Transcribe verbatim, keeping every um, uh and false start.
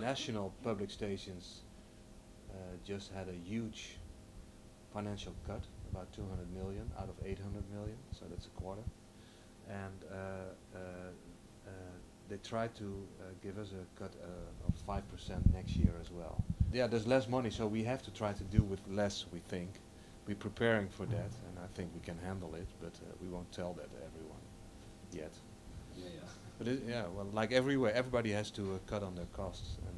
national public stations uh, just had a huge financial cut, about two hundred million out of eight hundred million, so that's a quarter. And uh, uh, uh, they try to uh, give us a cut uh, of five percent next year as well. Yeah, there's less money, so we have to try to do with less, we think. We're preparing for that, and I think we can handle it, but uh, we won't tell that to everyone yet. Yeah, yeah. But it, yeah, well, like everywhere, everybody has to uh, cut on their costs, and